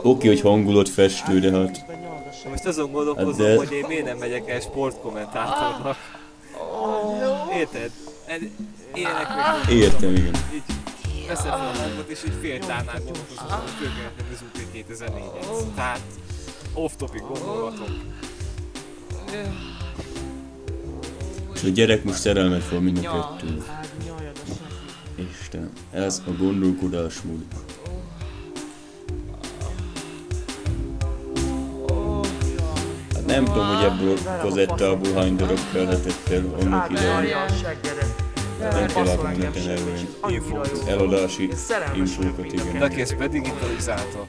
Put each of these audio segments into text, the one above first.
Oké, hogy hangulatfestő, de hát... Most azon gondolkozom, hogy én miért nem megyek el sportkommentátornak. Érted? Ilyenek még... Értem, igen. Így veszem fel a hangot és így fél tárnál gondolkozom, hogy főként az UT 2004-et. Tehát off-topic gondolatok. És a gyerek most szerelmet fog mind a kettő. Istenem, ez a gondolkodásmód. Hát nem tudom, hogy ebből a kazettából hány darab kellhetett el annak idején. Nem kell látni neten elően. Eladási infókat, igen. De kész bedigitalizálta.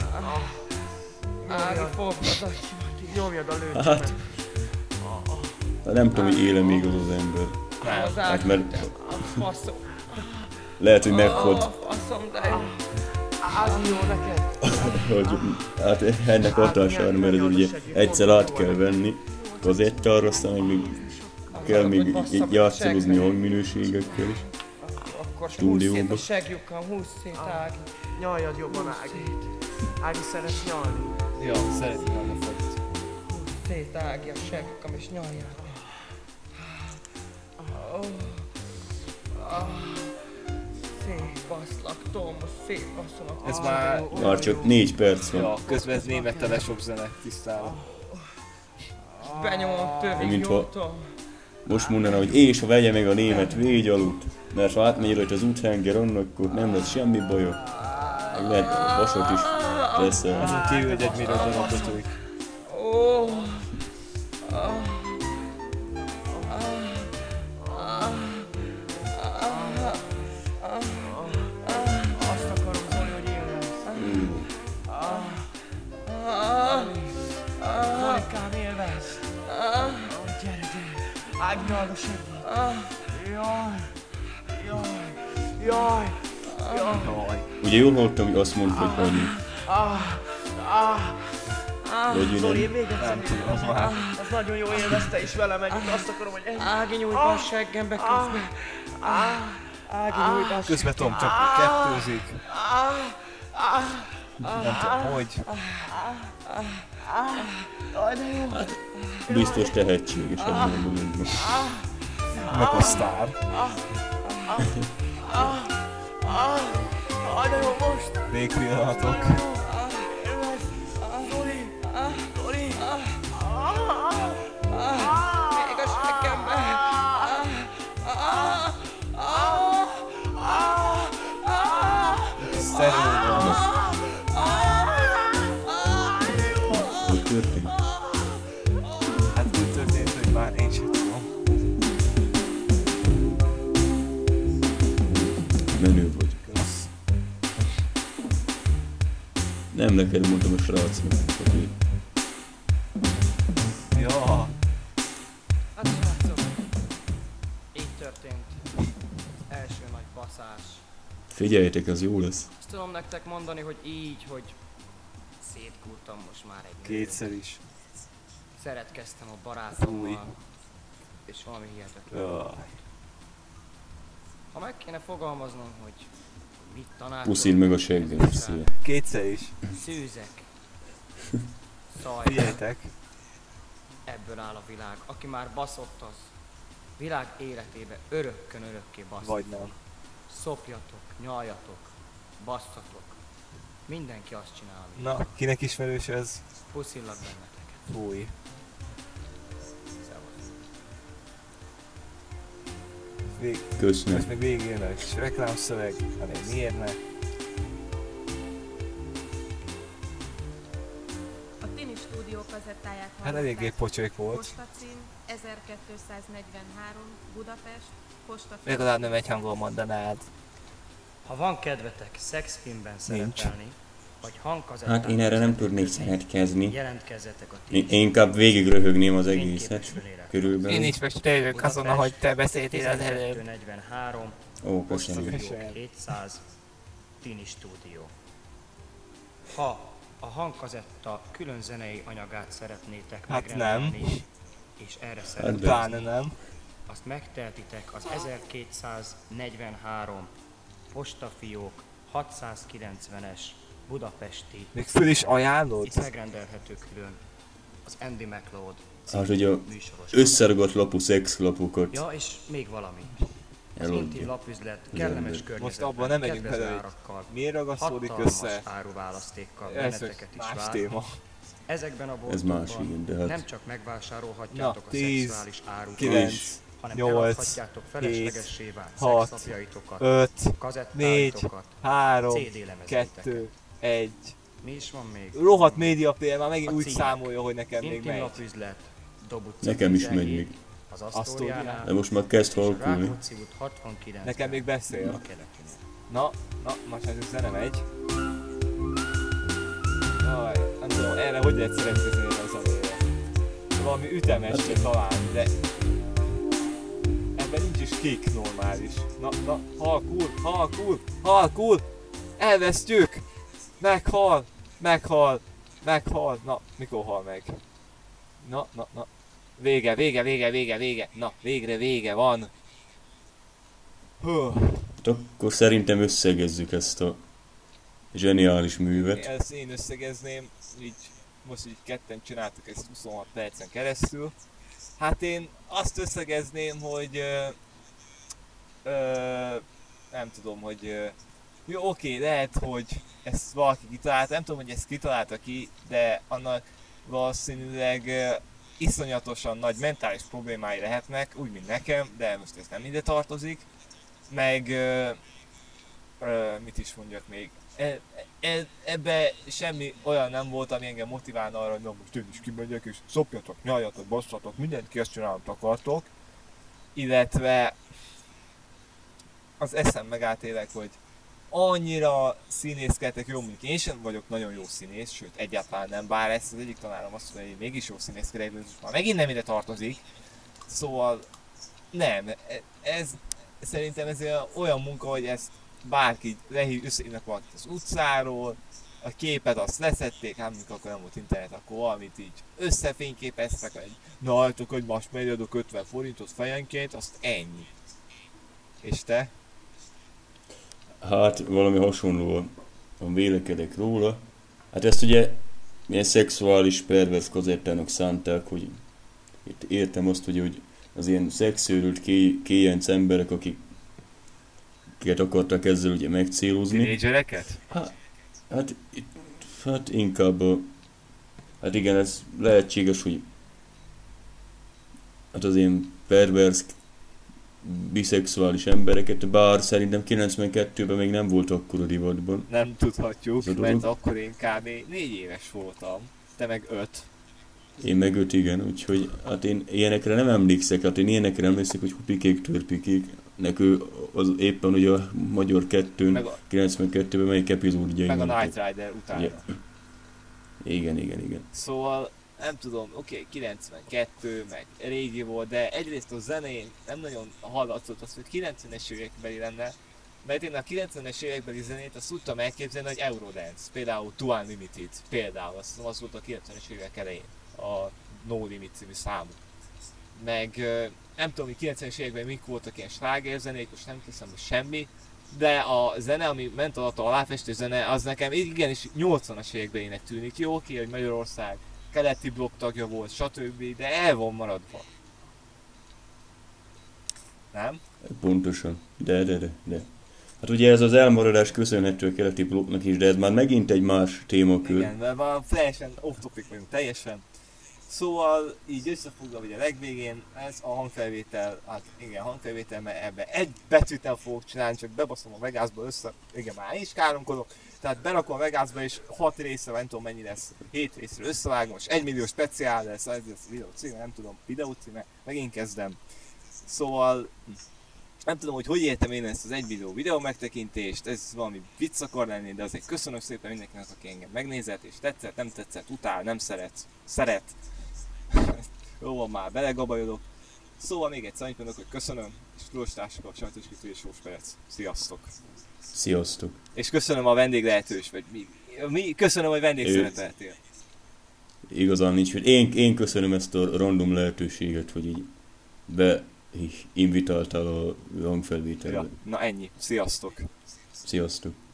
Hát... Nem tudom, hogy éle még az az ember. Hát mert... Lehet, hogy meghalt. Hogy, hát ennek hatására, mert ez ugye egyszer át kell venni kazettára, aztán még kell még játszolozni hangminőségekkel is. Stúdióban. Húzz szét, Ági. Nyaljad jobban, Ági. Ági, szeretsz nyalni? Ja, szeretném nyalni a fagyit. Húzz szét, Ági, a seggukam és nyaljál. Szétbaszlak, Tom, szétbaszlak. Ez már csak 4 perc van. Ja, közben ez német telesop zene, tisztában. Benyomom tövig, jó, Tom. Most mondaná, hogy és ha vegye meg a német végigyalut, mert ha átmegy rajta az úthenger, akkor nem lesz semmi baja. Meg lehet a vasat is teszel. Azon kívül, hogy egy mire darabotőik. Azt akarom, Zoli, hogy élvezd. Zolikám, élvezd. Gyere, gyere. Ági, nyald a seggét. Jaj. Ugye jól hallottam, hogy azt mondta, hogy annyi. Zoli, én még egyszer az nagyon jó élvezte is velem együtt. Azt akarom, hogy egy... Ági, nyújt be a seggembe közben. Ági, nyújt be a Közben Tom csak kettőzik. Nem tudom, hogy. Hát, biztos tehetséges ebben a dologban. Meg a sztár. De jó most! Végpillanatok. Zoli! Még a seggembe! Szerűen. Hogy történt? Hát úgy történt, hogy már én sem tudom. Menő vagy. Nem neked mondtam a srácnak, hogy... Ja. Hát srácok, így történt az első nagy baszás. Figyeljetek, az jó lesz. Azt tudom nektek mondani, hogy így, hogy szétkúrtam most már egy Kétszer is. Szeretkeztem a barátommal, és valami hihetetlen. Jaj. Ha meg kéne fogalmaznom, hogy mit tanácsolok... Puszíd meg a seggem, szia. Kétszer is. Szűzek. Szaj. Figyeljetek. Ebből áll a világ. Aki már baszott, az világ életébe örökkön örökké basszott. Vagy nem. Szopjatok, nyaljatok, basszatok. Mindenki azt csinál, amit. Na, kinek ismerős ez? Puszillak benneteket. Fúj. Köszönöm. Most meg végén a kis reklámszöveg, hanem miért ne? A Tini Stúdió kazettáját Hát eléggé pocsék volt. Postacím 1243 Budapest, Posta. Legalább nem egy hangon mondanád. Ha van kedvetek szexfilmben szerepelni, vagy hangkazettán... Hát én erre nem tudnék szeretkezni. Jelentkezzetek a Én inkább végig röhögném az egészet. Körülbelül. Én is most tényleg azon, ahogy te beszéltél az előbb. 1243 Ó, köszönöm. 200 Tini Stúdió. Ha a hangkazetta külön zenei anyagát szeretnétek Hát megrendelni, és erre szeretnétek, Pláne nem. azt megtehetitek az 1243 postafiók 690-es budapesti. Még föl is ajánlod? Itt megrendelhető külön az Andy McLeod Hát, hogy a műsoros. összeragadt lapú szexlapokat Ja, és még valami. Az elodja. Inti lapüzlet kellemes ember. környezetben, Most abban nem megyünk kedvező bele, hogy árakkal, miért ragasztódik hatalmas össze? áruválasztékkal Ez benneteket is más vár. téma. Ezekben a Ez más, boltokban igen, de hát... nem csak megvásárolhatjátok Na, a 10, szexuális árukat, 9, hanem 8, eladhatjátok feleslegessé vált 6, szexlapjaitokat, 5, 4, kazettáitokat, 3, CD lemezéteket. 2, 1. Mi is van még? Rohadt média player már megint A úgy címek. számolja, hogy nekem még Intim megy. lapüzlet, Dob utca Nekem is 17, megy még. az Asztóriánál. Asztóriánál, De most már kezd és a halkulni. Rákóczi út 69. Nekem még beszél. a keletinél. Na, most ez zene megy. Jaj, nem tudom, erre hogy lehet szeretkezni erre a zenére. Valami ütemesre talán, de... Ebben nincs is kick normális. Na, halkul! Elvesztjük! Meghal! Na, mikor hal meg? Na. Vége. Na, végre vége van. Hú. Hát akkor szerintem összegezzük ezt a zseniális művet. Ezt én összegezném, így most így ketten csináltuk ezt 26 percen keresztül. Hát én azt összegezném, hogy nem tudom, hogy jó, oké, lehet, hogy ezt valaki kitalálta, nem tudom, hogy ezt kitalálta ki, de annak valószínűleg iszonyatosan nagy mentális problémái lehetnek, úgy, mint nekem, de most ez nem ide tartozik. Meg mit is mondjak még, ebbe semmi olyan nem volt, ami engem motiválna arra, hogy na most én is kimegyek és szopjatok, nyaljatok, basszatok, mindent ki, ezt csinálni akartok. Illetve az eszem megállt tényleg, hogy annyira színészkedtek, jó, mondjuk én sem vagyok nagyon jó színész, sőt egyáltalán nem, bár ezt az egyik tanárom azt mondja, hogy én mégis jó színészkedek, de most már megint nem ide tartozik. Szóval nem, ez szerintem ez olyan munka, hogy ezt bárki összehívnak valakit az utcáról, a képet azt leszették, hát amikor akkor nem volt internet, akkor valamit így összefényképeztek, hogy na álltok, hogy most megadok 50 forintot fejenként, azt ennyi. És te? Hát valami hasonlóan vélekedek róla. Hát ezt ugye ilyen szexuális pervers kazettának szánták, hogy itt értem azt, hogy az ilyen szexőrült kéjenc emberek, akiket akartak ezzel ugye megcélozni. Tínédzsereket? Hát inkább hát igen, ez lehetséges, hogy hát az ilyen pervers biszexuális embereket, bár szerintem 92-ben még nem volt akkora divatban. Nem tudhatjuk, mert mert akkor én kb. 4 éves voltam, te meg 5. Én meg 5, igen, úgyhogy hát én ilyenekre nem emlékszek, hát én ilyenekre emlékszek, hogy hupikék, törpikék. Nekő az éppen ugye a Magyar 2-n, 92-ben melyik epizódjai meg a vannak. Knight Rider utána. Ja. Igen. Szóval nem tudom, oké, 92, meg régi volt, de egyrészt a zenén nem nagyon hallatszott az, hogy 90-es évekbeli lenne, mert én a 90-es évekbeli zenét azt tudtam elképzelni, hogy Eurodance, például Two Unlimited, például az volt a 90-es évek elején, a No Limit című számuk. Meg nem tudom, hogy 90-es években mik voltak ilyen slágerzenék, most nem teszem hogy semmi, de a zene, ami ment alatt a aláfestő zene, az nekem igenis 80-as évekbelének tűnik. Jó, oké, hogy Magyarország keleti blokk tagja volt, stb., de el van maradva. Nem? Pontosan, de. Hát ugye ez az elmaradás köszönhető a keleti blokknak is, de ez már megint egy más témakör. Igen, mert már teljesen off-topic vagyunk, teljesen. Szóval így összefoglalva, hogy a legvégén ez a hangfelvétel, hát igen, hangfelvétel, mert ebbe egy betűt nem fogok csinálni, csak bebaszom a Vegasba össze, igen, már én is káromkodok, tehát berakom a Vegasba és 6 részre, nem tudom mennyi lesz, 7 részre összevágom, és 1 millió speciál lesz, ez lesz videó címe, nem tudom, videó címe, megint kezdem. Szóval nem tudom, hogy értem én ezt az 1 millió videó megtekintést, ez valami vicc akar lenni, de azért köszönöm szépen mindenkinek, aki engem megnézett, és tetszett, nem tetszett, utál, nem szeret. Jó van már, belegabajodok. Szóval még egyszer annyit mondok, hogy köszönöm, és Tulostársak a sajtósítő és Sós Perec. Sziasztok! Sziasztok! És köszönöm a vendéglehetős, vagy köszönöm, hogy vendégszerepeltél. Igazán nincs, hogy én köszönöm ezt a random lehetőséget, hogy így invitáltál a hangfelvételbe. Ja, na ennyi. Sziasztok! Sziasztok!